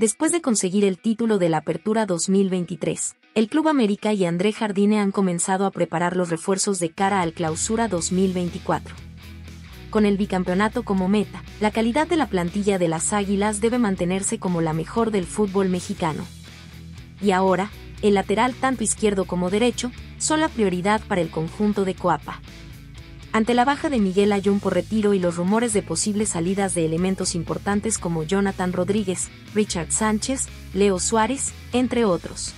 Después de conseguir el título de la Apertura 2023, el Club América y André Jardine han comenzado a preparar los refuerzos de cara al Clausura 2024. Con el bicampeonato como meta, la calidad de la plantilla de las Águilas debe mantenerse como la mejor del fútbol mexicano. Y ahora, el lateral tanto izquierdo como derecho son la prioridad para el conjunto de Coapa. Ante la baja de Miguel Ayun por retiro y los rumores de posibles salidas de elementos importantes como Jonathan Rodríguez, Richard Sánchez, Leo Suárez, entre otros,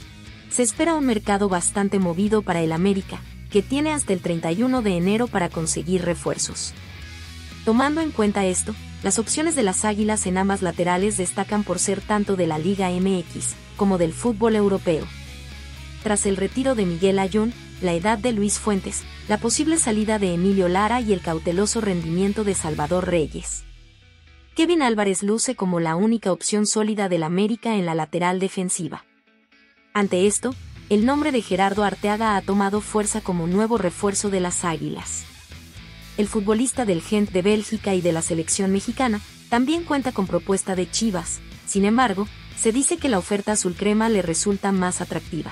se espera un mercado bastante movido para el América, que tiene hasta el 31 de enero para conseguir refuerzos. Tomando en cuenta esto, las opciones de las Águilas en ambas laterales destacan por ser tanto de la Liga MX como del fútbol europeo. Tras el retiro de Miguel Ayun, la edad de Luis Fuentes, la posible salida de Emilio Lara y el cauteloso rendimiento de Salvador Reyes, Kevin Álvarez luce como la única opción sólida del América en la lateral defensiva. Ante esto, el nombre de Gerardo Arteaga ha tomado fuerza como nuevo refuerzo de las Águilas. El futbolista del Gent de Bélgica y de la selección mexicana también cuenta con propuesta de Chivas. Sin embargo, se dice que la oferta azulcrema le resulta más atractiva.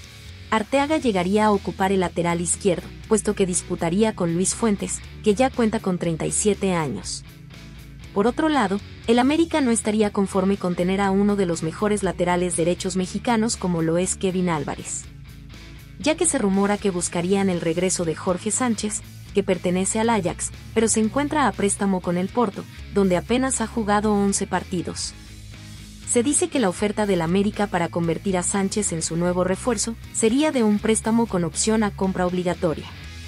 Arteaga llegaría a ocupar el lateral izquierdo, puesto que disputaría con Luis Fuentes, que ya cuenta con 37 años. Por otro lado, el América no estaría conforme con tener a uno de los mejores laterales derechos mexicanos como lo es Kevin Álvarez, ya que se rumora que buscarían el regreso de Jorge Sánchez, que pertenece al Ajax, pero se encuentra a préstamo con el Porto, donde apenas ha jugado 11 partidos. Se dice que la oferta del América para convertir a Sánchez en su nuevo refuerzo sería de un préstamo con opción a compra obligatoria.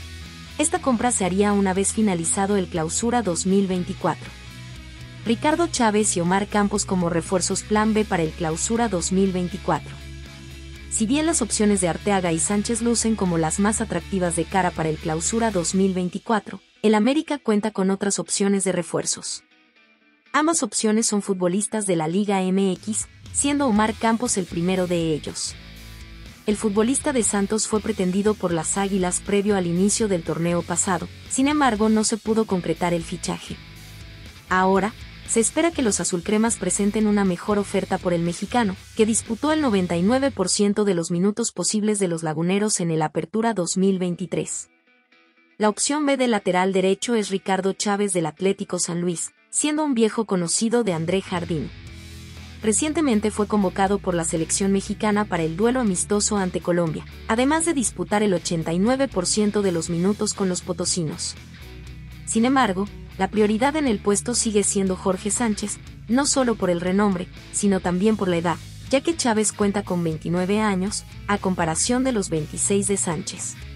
Esta compra se haría una vez finalizado el Clausura 2024. Ricardo Chávez y Omar Campos como refuerzos plan B para el Clausura 2024. Si bien las opciones de Arteaga y Sánchez lucen como las más atractivas de cara para el Clausura 2024, el América cuenta con otras opciones de refuerzos. Ambas opciones son futbolistas de la Liga MX, siendo Omar Campos el primero de ellos. El futbolista de Santos fue pretendido por las Águilas previo al inicio del torneo pasado, sin embargo no se pudo concretar el fichaje. Ahora, se espera que los azulcremas presenten una mejor oferta por el mexicano, que disputó el 99% de los minutos posibles de los laguneros en el Apertura 2023. La opción B del lateral derecho es Ricardo Chávez del Atlético San Luis, siendo un viejo conocido de André Jardine. Recientemente fue convocado por la selección mexicana para el duelo amistoso ante Colombia, además de disputar el 89% de los minutos con los potosinos. Sin embargo, la prioridad en el puesto sigue siendo Jorge Sánchez, no solo por el renombre, sino también por la edad, ya que Chávez cuenta con 29 años, a comparación de los 26 de Sánchez.